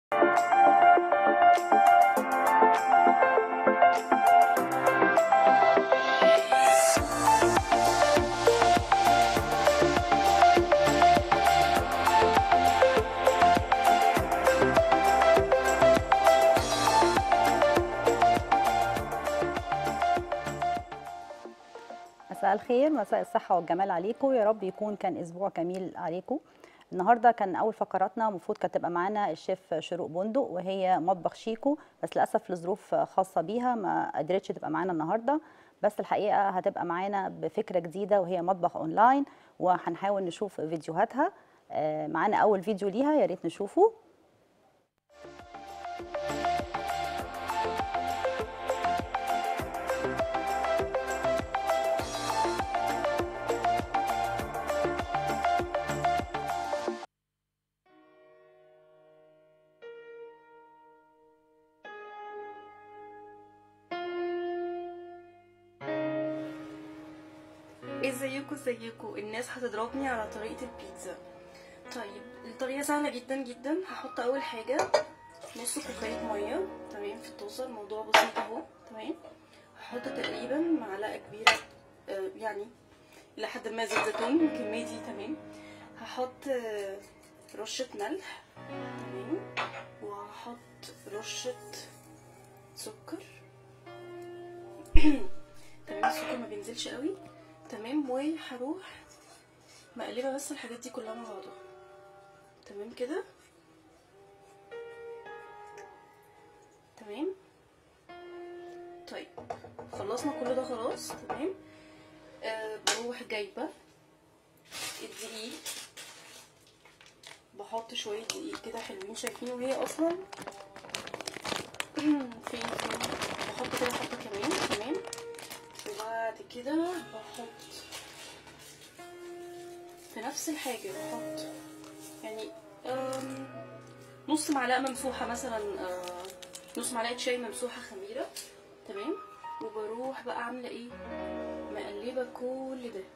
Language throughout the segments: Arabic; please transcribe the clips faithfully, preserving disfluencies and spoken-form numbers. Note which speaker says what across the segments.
Speaker 1: مساء الخير، مساء الصحة والجمال عليكم. يا رب يكون كان أسبوع جميل عليكم. النهارده كان أول فقراتنا المفروض كانت تبقى معانا الشيف شروق بندق، وهي مطبخ شيكو، بس للأسف لظروف خاصة بيها ما قدرتش تبقى معانا النهارده. بس الحقيقة هتبقى معانا بفكرة جديدة وهي مطبخ أونلاين، وهنحاول نشوف فيديوهاتها. معانا أول فيديو ليها، يا ريت نشوفه.
Speaker 2: ازيكم ازيكم الناس هتضربني على طريقه البيتزا. طيب الطريقه سهله جدا جدا. هحط اول حاجه نص كوبايه ميه تمام في الطاسه، الموضوع بسيط اهو تمام. هحط تقريبا معلقه كبيره آه يعني لحد ما زيت زيتون الكميه دي تمام. هحط آه رشه ملح تمام، وهحط رشه سكر تمام. السكر ما بينزلش قوي تمام، وهروح مقلبه بس الحاجات دي كلها مع بعضها تمام كده تمام. طيب خلصنا كل ده خلاص تمام. آه بروح جايبه الدقيق، بحط شويه دقيق كده حلوين شايفين، وهي اصلا فين فين بحط كده حبه كمان تمام. وبعد كده بحط في نفس الحاجة بحط يعني نص معلقة ممسوحة مثلا، نص معلقة شاي ممسوحة خميرة تمام. وبروح بقى عاملة ايه، مقلبة كل ده.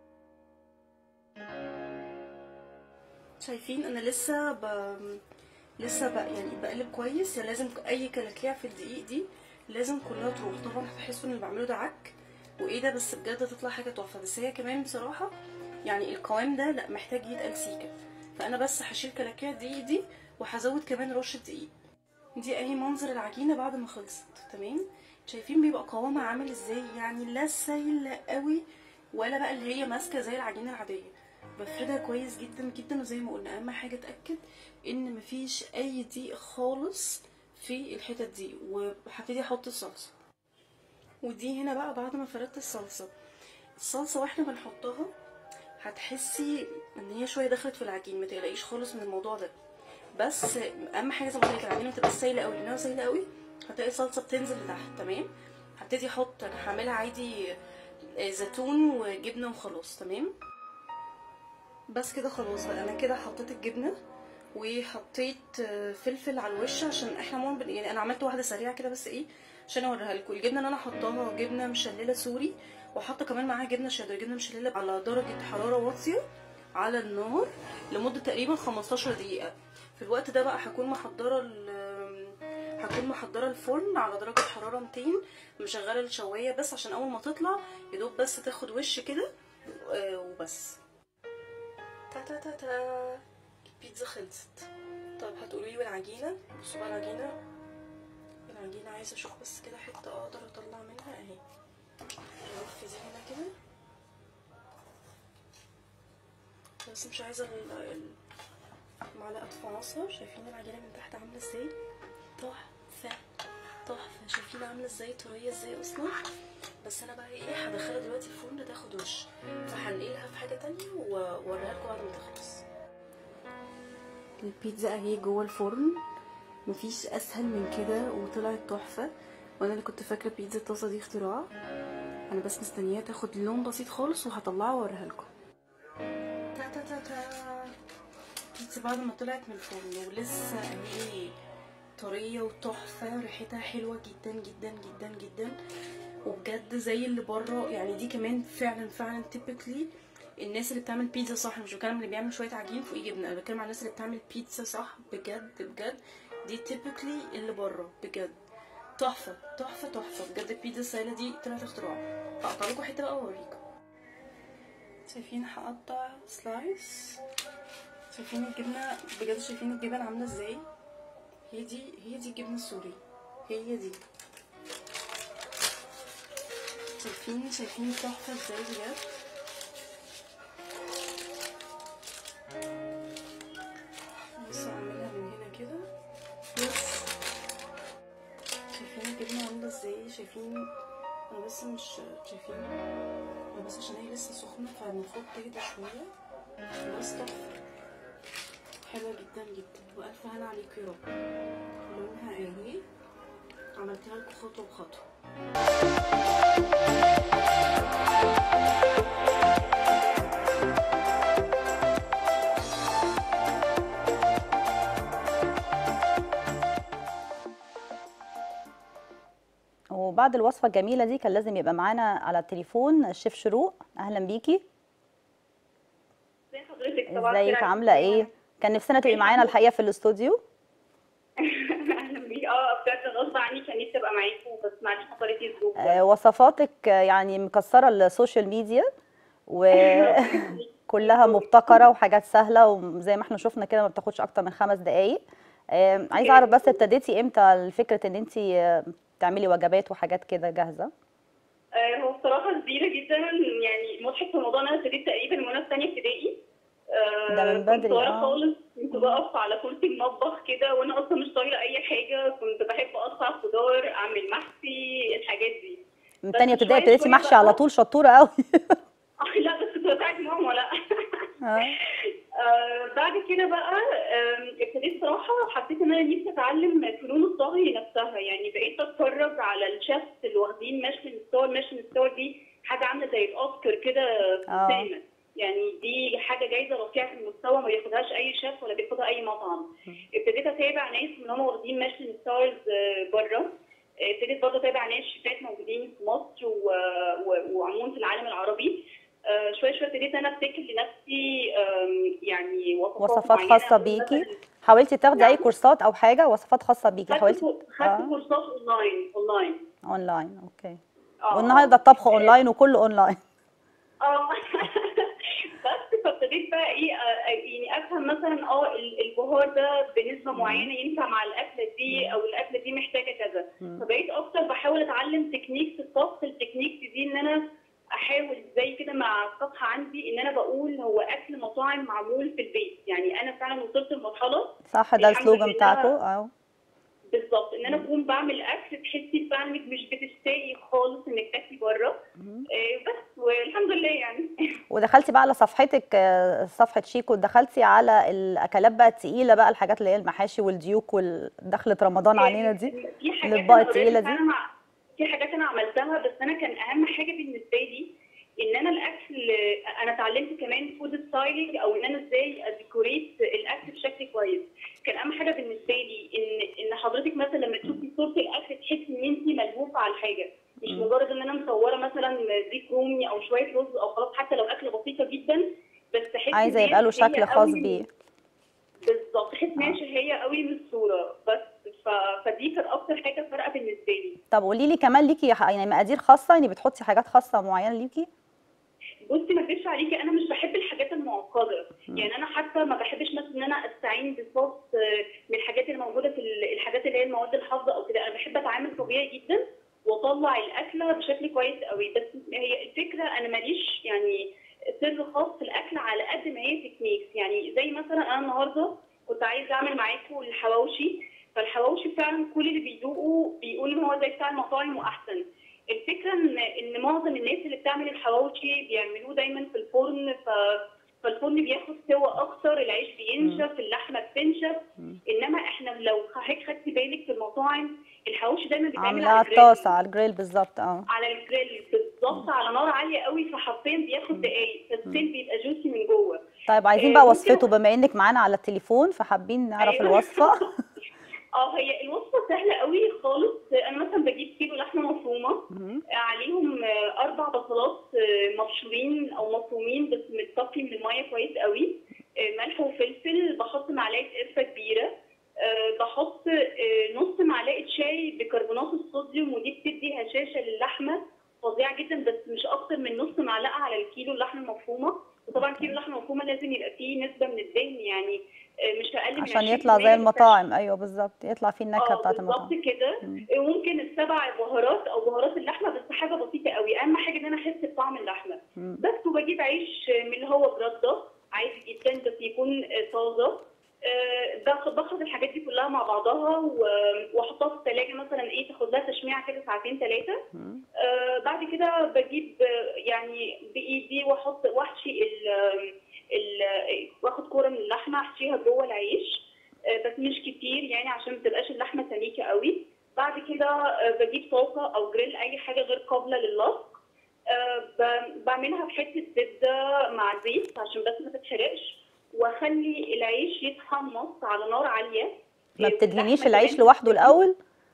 Speaker 2: شايفين انا لسه ب... لسه بقى يعني بقلب كويس. يعني لازم اي كلاكيع في الدقيق دي لازم كلها تروح. طبعا هتحسوا ان اللي بعمله ده عك وايه ده، بس بجد تطلع حاجه تحفه. بس هي كمان بصراحه يعني القوام ده لا محتاج يتقل سيكه، فانا بس هشيل كلاكيع دي دي وهزود كمان رشه دقيق. دي اهي منظر العجينه بعد ما خلصت تمام. شايفين بيبقى قوامها عامل ازاي، يعني لا سايله قوي ولا بقى اللي هي ماسكه زي العجينه العاديه. بفردها كويس جدا جدا، وزي ما قلنا اهم حاجه اتاكد ان مفيش اي دقيق خالص في الحتت دي. وهبتدي احط الصلصه، ودي هنا بقى بعد ما فردت الصلصه. الصلصه واحنا بنحطها هتحسي ان هي شويه دخلت في العجين، ما تقلقيش خالص من الموضوع ده. بس اهم حاجه زي ما قلت لك العجينه ما تبقاش سايله قوي، لانها سايله قوي هتلاقي الصلصه بتنزل لتحت تمام. هبتدي احط، انا هعملها عادي زيتون وجبنه وخلاص تمام. بس كده خلاص بقى، انا كده حطيت الجبنه وحطيت فلفل على الوش، عشان احنا مو يعني انا عملت واحده سريعه كده بس ايه عشان اوريها لكم. الجبنه اللي انا حطاها جبنه مشلله سوري، وحاطه كمان معاها جبنه شيدر. جبنه مشلله على درجه حراره واطيه على النار لمده تقريبا خمستاشر دقيقه. في الوقت ده بقى هكون محضره هكون محضره الفرن على درجه حراره ميتين، مشغله الشوايه بس عشان اول ما تطلع يدوب بس تاخد وش كده وبس. تا تا تا تا البيتزا خلصت. طب هتقولوا لي والعجينه؟ بصوا بقى العجينه العجينه عايزه اشوف بس كده حته اقدر اطلع منها اهي. ننفذ هنا كده بس مش عايزه المعلقه تفعصها. شايفين العجينه من تحت عامله ازاي؟ تحفه تحفه. شايفين عامله ازاي طريه ازاي اصلا. بس انا بقى ايه هدخلها دلوقتي الفرن تاخد وش، فهنقلها في حاجه تانية واوريها لكم بعد ما تخلص. البيتزا اهي جوه الفرن، مفيش اسهل من كده وطلعت تحفه. وانا اللي كنت فاكره بيتزا الطاسه دي اختراع، انا بس مستنياها تاخد لون بسيط خالص وهطلعها واوريها لكم. تا تا تا تا البيتزا بعد ما طلعت من الفرن ولسه اهي طريه وتحفه، ريحتها حلوه جدا جدا جدا جدا وبجد زي اللي بره. يعني دي كمان فعلا فعلا تيبيكلي الناس اللي بتعمل بيتزا صح. مش بتكلم اللي بيعمل شويه عجين فوقيه جبنه، انا بتكلم على الناس اللي بتعمل بيتزا صح بجد بجد. دي تيبيكلي اللي بره بجد تحفه تحفه تحفه بجد. البيتزا السايله دي طلعت اختراع. هقطع لكم حته بقى واوريكم. شايفين؟ هقطع سلايس. شايفين الجبنه بجد؟ شايفين الجبن عامله ازاي؟ هي دي هي دي الجبنه السوري، هي دي. شايفين شايفين تحفه ازاي بجد. بص اعملها من هنا كده. بس شايفين الجبنه عامله ازاي؟ شايفين؟ انا بس مش شايفين، انا بس عشان هي لسه سخنه فالمفروض تهدى شويه. بس تحفه حلوه جدا جدا والف هنا عليكم يا رب. لونها اهي، عملتها لكم خطوه بخطوه.
Speaker 1: وبعد الوصفه الجميله دي كان لازم يبقى معانا على التليفون الشيف شروق. اهلا بيكي.
Speaker 3: ازي حضرتك؟ طبعا
Speaker 1: ازيك؟ عامله ايه؟ كان نفسنا تبقي معانا الحقيقه في الاستوديو.
Speaker 3: اهلا بيكي. اه بجد غصب عني كان نفسي ابقى معاكم بس معلش حصلت لي ظروف.
Speaker 1: آه وصفاتك يعني مكسره السوشيال ميديا وكلها مبتكره وحاجات سهله وزي ما احنا شفنا كده ما بتاخدش اكتر من خمس دقائق. آه عايزه اعرف بس ابتديتي امتى فكره ان انت تعملي وجبات وحاجات كده جاهزه؟
Speaker 3: آه هو بصراحه كبيره جدا يعني. مضحك في الموضوع ان انا ابتديت تقريبا من وانا في ثانيه ابتدائي. آه
Speaker 1: ده من بدري.
Speaker 3: كنت صغيره
Speaker 1: اه
Speaker 3: خالص، كنت بقف على كرسي المطبخ كده وانا اصلا مش طايله اي حاجه. كنت بحب اقطع خضار، اعمل محشي، الحاجات دي.
Speaker 1: من ثانيه
Speaker 3: بس
Speaker 1: ابتدائي
Speaker 3: شويه
Speaker 1: ابتديتي
Speaker 3: شويه
Speaker 1: محشي على
Speaker 3: بقى.
Speaker 1: طول، شطوره قوي.
Speaker 3: آه، لا بس كنت بساعد ماما. لا
Speaker 1: اه
Speaker 3: آه بعد كده بقى آه، ابتديت صراحه حسيت ان انا نفسي اتعلم فنون الطهي نفسها. يعني بقيت اتفرج على الشيفs اللي واخدين ميشلان ستار. ميشلان ستار دي حاجه عامله زي الاوسكار كده في
Speaker 1: اه
Speaker 3: السينما. يعني دي حاجه جايزه رفيعه المستوى، ما بياخدهاش اي شيف ولا بياخدها اي مطعم. ابتديت اتابع ناس من هم واخدين ميشلان ستارز بره. ابتديت برضه اتابع ناس شيفات موجودين في مصر و- و- وعموما في العالم العربي. آه، شويه شويه ابتديت انا ابتكر لنفسي آم، يعني وصفات
Speaker 1: وصفات
Speaker 3: معينه.
Speaker 1: خاصه
Speaker 3: أقول
Speaker 1: بيكي؟
Speaker 3: مثلا
Speaker 1: حاولتي تاخدي اي
Speaker 3: نعم.
Speaker 1: كورسات او حاجه وصفات خاصه بيكي؟
Speaker 3: خدت
Speaker 1: حاولتي؟
Speaker 3: كو- خدت
Speaker 1: اه
Speaker 3: كورسات اونلاين اونلاين.
Speaker 1: اونلاين. اوكي.
Speaker 3: اه
Speaker 1: والنهارده
Speaker 3: اه
Speaker 1: الطبخ اونلاين وكله اونلاين.
Speaker 3: اه بس فابتديت بقى ايه آه، يعني افهم مثلا اه ال- البهار ده بنسبه معينه ينفع مع الاكله دي او الاكله دي محتاجه كذا. فبقيت اكتر بحاول اتعلم تكنيكس الطبخ. التكنيكس دي ان انا احاول زي كده مع الطبخ عندي ان انا بقول هو اكل مطاعم معمول في البيت. يعني انا فعلا وصلت لمرحله
Speaker 1: صح، ده
Speaker 3: الحمد
Speaker 1: السلوجان
Speaker 3: لله
Speaker 1: بتاعكم. اه
Speaker 3: بالظبط ان انا اكون بعمل اكل تحسي فعلا انك مش بتشتاقي خالص انك تاكلي بره. آه، بس والحمد لله يعني.
Speaker 1: ودخلتي بقى على صفحتك، آه، صفحه شيكو، دخلتي على الاكلات بقى التقيله بقى، الحاجات اللي هي المحاشي والديوك ودخلت رمضان علينا دي،
Speaker 3: في حاجات
Speaker 1: الاطباق
Speaker 3: انا
Speaker 1: التقيله
Speaker 3: اوريدي
Speaker 1: دي.
Speaker 3: فعلا مع- في حاجات انا عملتها. بس انا كان اهم حاجه بالنسبه لي ان انا الاكل. انا اتعلمت كمان فود ستايلينج او ان انا ازاي اديكوريت الاكل بشكل كويس. كان اهم حاجه بالنسبه لي ان ان حضرتك مثلا لما تشوفي صوره الاكل تحسي ان انت ملهوفه على الحاجه، مش مجرد ان انا مصوره مثلا ديك رومي او شويه رز او خلاص، حتى لو اكله بسيطه جدا بس تحسي
Speaker 1: عايزه
Speaker 3: ان
Speaker 1: يبقى له
Speaker 3: هي شهيه
Speaker 1: شكل خاص
Speaker 3: قوي.
Speaker 1: بيه.
Speaker 3: بالظبط تحس ان هي
Speaker 1: آه.
Speaker 3: شهيه قوي من الصوره. بس ف... فدي كانت اكتر حاجه فارقه بالنسبه لي.
Speaker 1: طب قولي لي كمان، ليكي ح- يعني مقادير خاصه، يعني بتحطي حاجات خاصه معينه ليكي؟
Speaker 3: بصي ما اكذبش عليكي انا مش بحب الحاجات المعقده. يعني انا حتى ما بحبش مثلا ان انا استعين بصوص آه، من الحاجات اللي موجوده في ال- الحاجات اللي هي المواد الحافظه او كده. انا بحب اتعامل طبيعي جدا واطلع الاكله بشكل كويس قوي. بس هي الفكره انا ماليش يعني سر خاص في الاكل على قد ما هي تكنيكس. يعني زي مثلا انا النهارده كنت عايزه اعمل معاكم الحواوشي. فالحواوشي فعلا كل اللي بيدوقوا بيقول ان هو زي بتاع المطاعم واحسن. الفكره ان ان معظم الناس اللي بتعمل الحواوشي بيعملوه دايما في الفرن. ف فالفرن بياخد سوا اكتر، العيش بينشف، اللحمه بتنشف. انما احنا لو حضرتك خدتي بالك في المطاعم الحواوشي دايما بيتعمل
Speaker 1: عاملاها
Speaker 3: على
Speaker 1: على
Speaker 3: الجريل.
Speaker 1: الطاسه، على الجريل بالظبط. اه
Speaker 3: على الجريل بالظبط على نار عاليه قوي. فحرفيا بياخد دقايق فالستيل بيبقى جوسي من جوه.
Speaker 1: طيب عايزين
Speaker 3: آه،
Speaker 1: بقى
Speaker 3: ممكن
Speaker 1: وصفته بما انك معانا على التليفون، فحابين نعرف
Speaker 3: ايوه
Speaker 1: الوصفه.
Speaker 3: اه هي الوصفه سهله قوي خالص. انا مثلا بجيب كيلو لحمه مفرومه، عليهم آه، اربع بصلات آه، مبشورين او مفرومين بس متصفي من الميه كويس قوي، آه، ملح وفلفل، بحط معلقه قرفه كبيره، آه، بحط بيكربونات الصوديوم، ودي بتدي هشاشه للحمه فظيعه جدا، بس مش اكتر من نص معلقه على الكيلو اللحمه المفرومه. وطبعا كيلو اللحمه المفرومه لازم يبقى فيه نسبه من الدهن، يعني مش اقل من
Speaker 1: عشان
Speaker 3: عشرين
Speaker 1: يطلع
Speaker 3: بالمية
Speaker 1: زي
Speaker 3: بس.
Speaker 1: المطاعم. ايوه بالظبط، يطلع فيه النكهه
Speaker 3: اه
Speaker 1: بتاعت
Speaker 3: بالظبط
Speaker 1: المطاعم.
Speaker 3: كده.
Speaker 1: مم.
Speaker 3: وممكن السبع بهارات او بهارات اللحمه، بس حاجه بسيطه قوي، اهم حاجه ان انا احس بطعم اللحمه.
Speaker 1: مم.
Speaker 3: بس. وبجيب عيش من اللي هو برده عادي جدا، بس يكون طازه. آه، باخد باخد الحاجات دي كلها مع بعضها و- واحطها في الثلاجه مثلا، ايه، تاخد لها تشميعه كده ساعتين ثلاثه.
Speaker 1: مم.
Speaker 3: آه، بعد كده بجيب آه، يعني بايدي واحط واحشي ال ال واخد كوره من اللحمه احشيها جوه العيش، آه، بس مش كتير يعني عشان ما تبقاش اللحمه سميكه قوي. بعد كده آه، بجيب طاسه او جريل، اي حاجه غير قابله لللصق. آه، ب- بعملها بحته زبده مع زيت عشان بس ما تتحرقش، واخلي العيش يتحمص على نار عاليه.
Speaker 1: ما
Speaker 3: آه،
Speaker 1: بتدهنيش
Speaker 3: واللحمه
Speaker 1: العيش
Speaker 3: كمان
Speaker 1: لوحده
Speaker 3: تستوي.
Speaker 1: الاول؟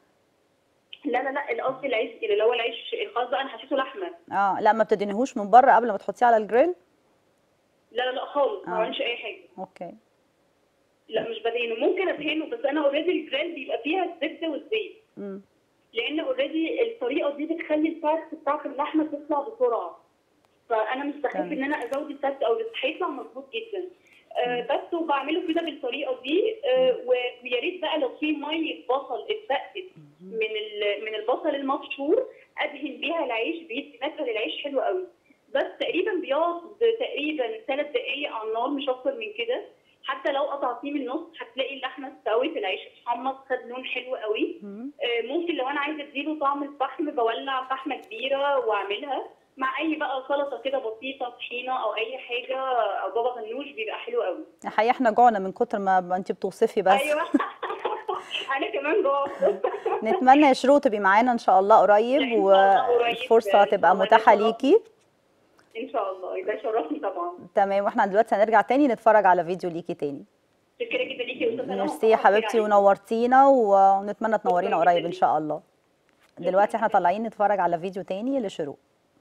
Speaker 3: لا لا لا، القصد العيش اللي هو العيش خلاص بقى انا حشيته لحمه.
Speaker 1: اه لا، ما بتدهنيهوش من بره قبل ما تحطيه على الجريل؟
Speaker 3: لا لا لا خالص، ما
Speaker 1: اه
Speaker 3: بعملش اي حاجه.
Speaker 1: اوكي.
Speaker 3: لا مش بدهنه، ممكن ادهنه بس انا اوريدي الجريل بيبقى فيها الزبده والزيت،
Speaker 1: امم
Speaker 3: لان اوريدي الطريقه دي بتخلي الفات بتاعت اللحمه تطلع بسرعه، فانا مش بحب
Speaker 1: تمام.
Speaker 3: ان انا ازود الفات او هيطلع مظبوط جدا. آه بس وبعمله كده بالطريقه دي. آه ويا ريت بقى لو في ميه بصل اتبقت من ال- من البصل المبشور ادهن بيها العيش، بيدي نكهه للعيش حلو قوي. بس تقريبا بيقعد تقريبا ثلاث دقائق على النار، مش اكتر من كده. حتى لو قطعتيه من النص هتلاقي اللحمه استوت، العيش اتحمص، خد لون حلو قوي.
Speaker 1: مم.
Speaker 3: آه، ممكن لو انا عايزه اديله طعم الفحم بولع فحمه كبيره واعملها مع اي بقى سلطه كده بسيطه، طحينه او اي حاجه، او بابا غنوش، بيبقى حلو قوي.
Speaker 1: الحقيقه احنا جوعنا من كتر ما ما انت بتوصفي بس.
Speaker 3: ايوه. انا كمان جوعت.
Speaker 1: نتمنى يا شروق تبقي معانا ان شاء الله قريب،
Speaker 3: لا، إن شاء الله قريب.
Speaker 1: والفرصه
Speaker 3: إن شاء
Speaker 1: تبقى
Speaker 3: الله، ده
Speaker 1: متاحه
Speaker 3: شرف.
Speaker 1: ليكي.
Speaker 3: ان شاء الله، ده شرفني طبعا.
Speaker 1: تمام، واحنا دلوقتي هنرجع تاني نتفرج على فيديو ليكي تاني.
Speaker 3: شكرا جدا ليكي يا استاذه رنا.
Speaker 1: ميرسي يا حبيبتي، ونورتينا، ونتمنى تنورينا
Speaker 3: شكراً
Speaker 1: قريب
Speaker 3: جداً
Speaker 1: ان شاء الله. دلوقتي احنا طالعين نتفرج على فيديو تاني لشروق.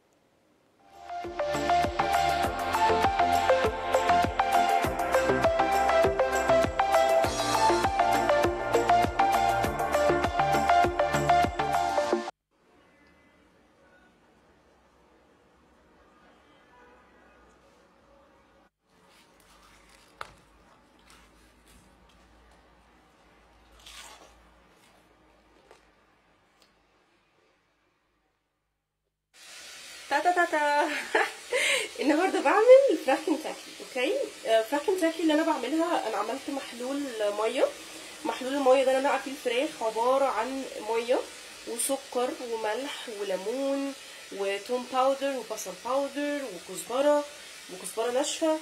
Speaker 2: تا تا تا تا النهارده بعمل فراخ كنتاكي. اوكي، آه، فراخ كنتاكي اللي انا بعملها، انا عملت محلول ميه. محلول الميه ده انا نقع فيه الفراخ، عباره عن ميه وسكر وملح وليمون وتوم باودر وبصل باودر وكزبره وكزبره ناشفه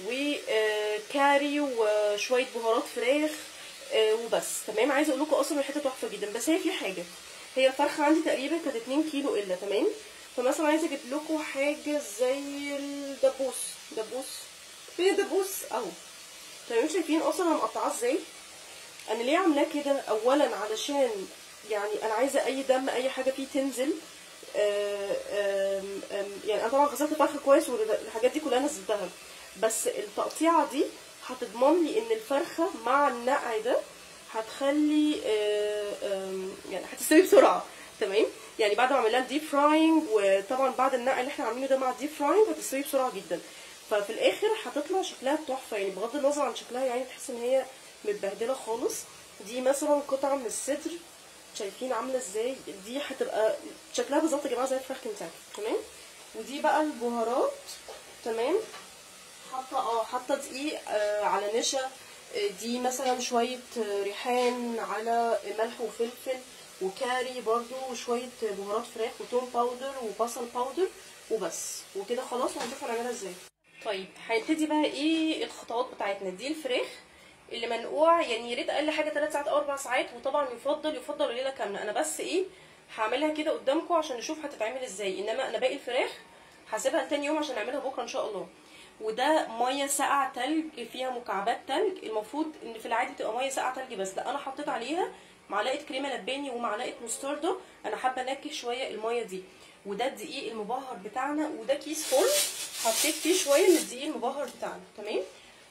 Speaker 2: وكاري وشويه بهارات فراخ آه، وبس. تمام. عايزه اقول لكم اصلا الحته تحفه جدا، بس هي في حاجه، هي الفرخه عندي تقريبا كانت اتنين كيلو الا. تمام. فمثلا عايزه اجيب لكم حاجه زي الدبوس. دبوس فين الدبوس؟ اهو. تمام. شايفين اصلا انا مقطعاه ازاي؟ انا ليه عاملاه كده؟ اولا علشان يعني انا عايزه اي دم اي حاجه فيه تنزل. آه، آم، آم، يعني انا طبعا غسلت الفرخه كويس والحاجات دي كلها نزلتها، بس التقطيعه دي هتضمن لي ان الفرخه مع النقع ده هتخلي آه، آم، يعني هتستوي بسرعه. تمام. يعني بعد ما اعمل لها ديب فراينج، وطبعا بعد النقع اللي احنا عاملينه ده مع الديب فراينج، هتستوي بسرعه جدا. ففي الاخر هتطلع شكلها تحفه، يعني بغض النظر عن شكلها، يعني تحس ان هي متبهدله خالص. دي مثلا قطعه من الصدر، شايفين عامله ازاي؟ دي هتبقى شكلها بالظبط يا جماعه زي فراخ كنتاكي. تمام. ودي بقى البهارات. تمام. حاطه اه حاطه دقيق آه على نشا. آه دي مثلا شويه آه ريحان على ملح وفلفل وكاري برضو، وشويه بهارات فراخ وتوم باودر وبصل باودر وبس. وكده خلاص، وهنشوف هنعملها ازاي. طيب هنبتدي بقى ايه الخطوات بتاعتنا. دي الفراخ اللي منقوع، يعني يا ريت اقل حاجه ثلاث ساعات او اربع ساعات، وطبعا يفضل يفضل ليله كامله. انا بس ايه هعملها كده قدامكم عشان نشوف هتتعمل ازاي، انما انا باقي الفراخ هسيبها لتاني يوم عشان نعملها بكره ان شاء الله. وده ميه ساقعه تلج فيها مكعبات تلج. المفروض ان في العادي تبقى ميه ساقعه تلج بس، لا انا حطيت عليها معلقه كريمه لباني ومعلقه مستردة. انا حابه انكه شويه الميه دي. وده الدقيق المبهر بتاعنا، وده كيس فول حطيت فيه شويه من الدقيق المبهر بتاعنا. تمام.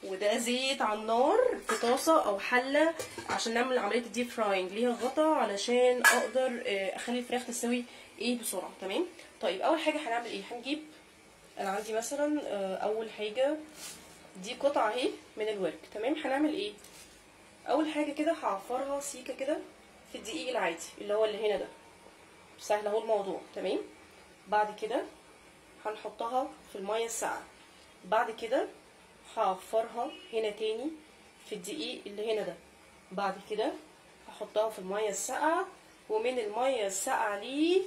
Speaker 2: وده زيت على النار في طاسه او حله عشان نعمل عمليه الديب فراينج، ليها غطا علشان اقدر اخلي الفراخ تستوي ايه بسرعه. تمام. طيب اول حاجه هنعمل ايه؟ هنجيب، انا عندي مثلا اول حاجه دي قطعه اهي من الورك. تمام. هنعمل ايه؟ اول حاجه كده هعفرها سيكه كده في الدقيق العادي اللي هو اللي هنا ده، سهل اهو الموضوع. تمام. بعد كده هنحطها في الميه الساقعه. بعد كده هعفرها هنا تاني في الدقيق اللي هنا ده. بعد كده هحطها في الميه الساقعه، ومن الميه الساقعه ليه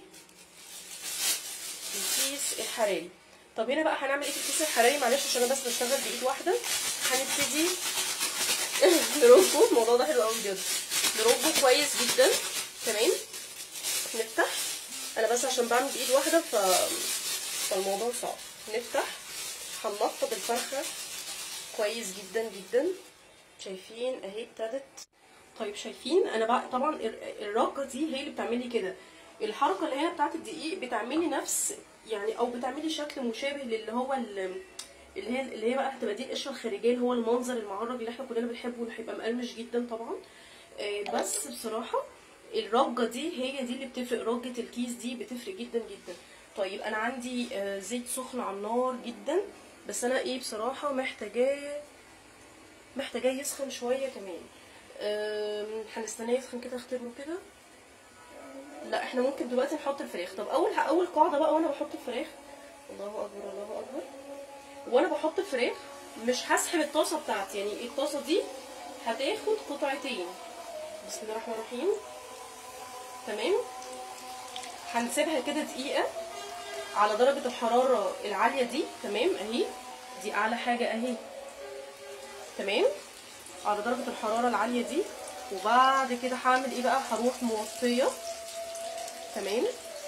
Speaker 2: الكيس الحراري. طب هنا بقى هنعمل ايه في الكيس الحراري؟ معلش عشان انا بس بشتغل بايد واحده. هنبتدي نربه، الموضوع ده حلو قوي بجد، نربه كويس جدا. تمام. نفتح، انا بس عشان بعمل بايد واحده ف... فالموضوع صعب. نفتح، هننفض الفرخه كويس جدا جدا. شايفين اهي ابتدت. طيب شايفين انا بقى طبعا الرقه دي هي اللي بتعمل لي كده، الحركه اللي هنا بتاعت الدقيق بتعمل لي نفس يعني، او بتعمل لي شكل مشابه للي هو اللي هي اللي هي بقى هتبقى دي القشره الخارجيه اللي هو المنظر المعرج اللي احنا كلنا بنحبه، اللي هيبقى مقرمش جدا طبعا. آه بس بصراحه الرجه دي هي دي اللي بتفرق، رجه الكيس دي بتفرق جدا جدا. طيب انا عندي آه زيت سخن على النار جدا، بس انا ايه بصراحه محتاجاه محتاجاه يسخن شويه كمان. آه هنستناه يسخن كده، اختبره كده. لا احنا ممكن دلوقتي نحط الفراخ. طب اول اول قاعده بقى وانا بحط الفراخ، الله اكبر الله اكبر، وانا بحط الفراخ مش هسحب الطاسه بتاعتي، يعني الطاسه دي هتاخد قطعتين. بسم الله الرحمن الرحيم. تمام. هنسيبها كده دقيقه على درجه الحراره العاليه دي. تمام. اهي دي اعلى حاجه اهي. تمام. على درجه الحراره العاليه دي. وبعد كده هعمل ايه بقى؟ هروح موطيه. تمام.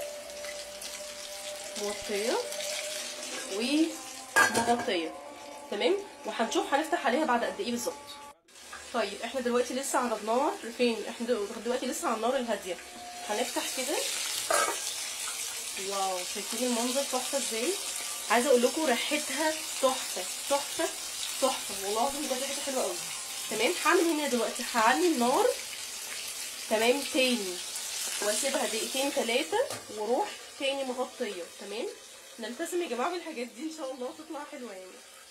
Speaker 2: موطيه ومغطيه. تمام. وهنشوف هنفتح عليها بعد قد ايه بالظبط. طيب احنا دلوقتي لسه على النار فين؟ احنا دلوقتي لسه على النار الهاديه. هنفتح كده. واو، شايفين المنظر تحفه ازاي؟ عايزه اقول لكم ريحتها تحفه تحفه تحفه، والله العظيم بجد ريحتها حلوه قوي. تمام. هعمل هنا دلوقتي هعلي النار. تمام. تاني واسيبها دقيقتين ثلاثه واروح تاني مغطيه. تمام. نلتزم يا جماعه بالحاجات دي ان شاء الله تطلع حلوه يعني.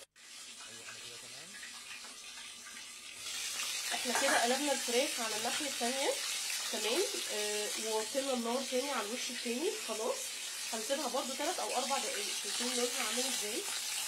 Speaker 2: احنا كده قلبنا الفراخ على الناحيه الثانيه. تمام. آه ووطينا النار تاني على الوش التاني. خلاص هنسيبها برده ثلاث او اربع دقايق. شايفين لونها عامل ازاي؟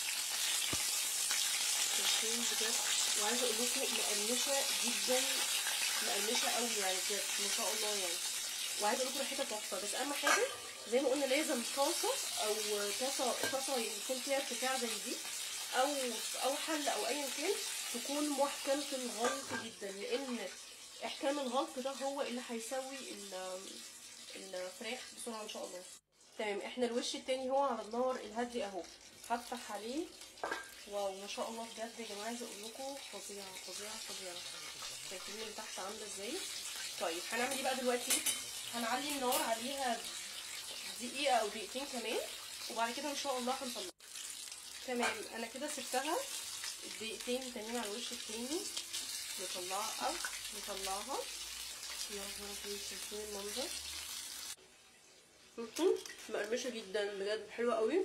Speaker 2: شايفين بجد؟ وعايزه اقول لكم مقرمشه جدا، مقرمشه قوي يعني بجد ما شاء الله يعني. وعايزه اقول لكم ريحتها تحفه. بس اهم حاجه زي ما قلنا لازم طاسه او طاسه طاسه يكون فيها ارتفاع زي دي، او او حله او ايا كان، تكون محكمه الغلق جدا، لان احكام الغلق ده هو اللي هيسوي الفراخ بسرعه ان شاء الله. تمام. احنا الوش التاني هو على النار الهاديه اهو. هفتح عليه. واو ما شاء الله بجد يا جماعه، عايزه اقول لكم فظيعه فظيعه فظيعه. شايفين من تحت عامله ازاي؟ طيب هنعمل ايه بقى دلوقتي؟ هنعلي النار عليها دقيقه او دقيقتين كمان، وبعد كده ان شاء الله هنطلعها. تمام. انا كده سبتها الدقيقتين التانيين على الوش التاني. نطلعها نطلعها. شايفين المنظر؟ مقرمشه جدا بجد، حلوه قوي.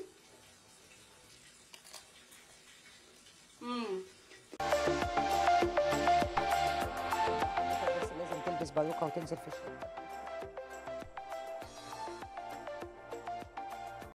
Speaker 2: امم
Speaker 1: بس لازم تلبس باروكه وتنزل في الشغل.